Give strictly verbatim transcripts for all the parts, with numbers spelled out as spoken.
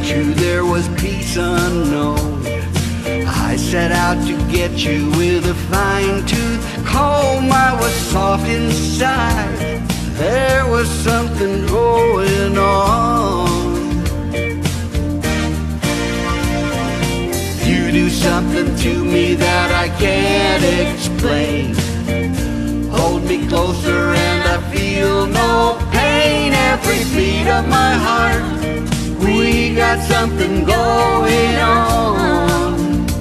True, there was peace unknown. I set out to get you with a fine tooth comb. I was soft inside. There was something going on. You do something to me that I can't explain. Hold me closer and I feel no pain. Every beat of my heart, we got something going on.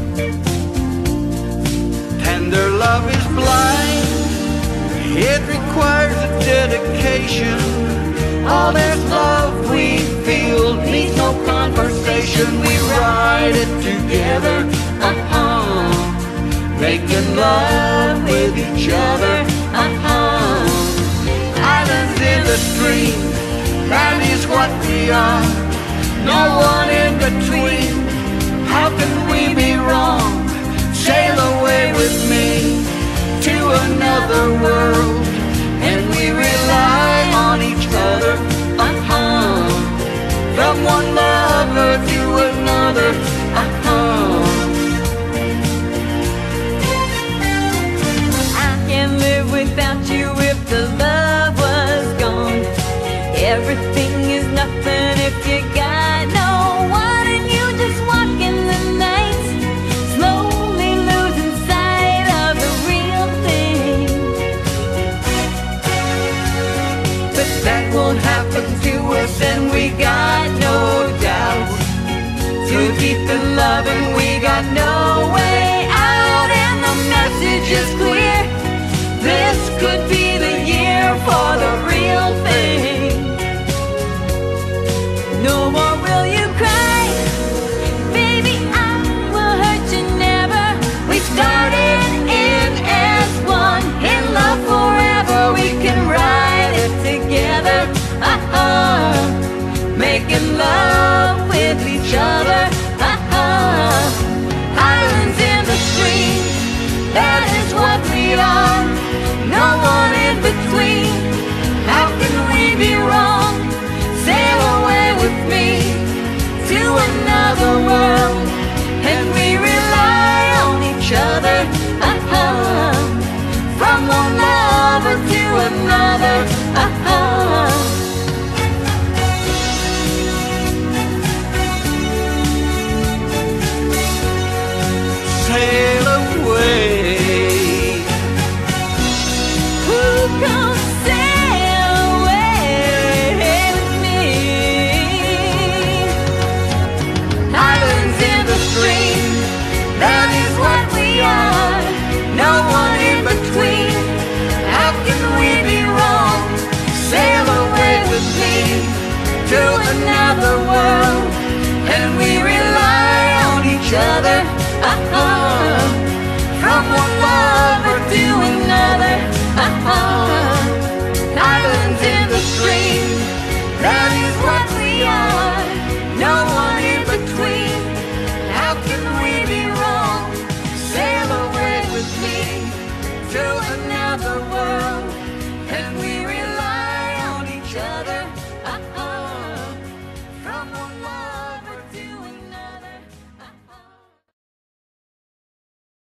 Tender love is blind. It requires a dedication. All this love we feel needs no conversation. We ride it together, uh-huh, making love with each other, uh-huh. Islands in the stream, that is what we are. No one in between. How can we be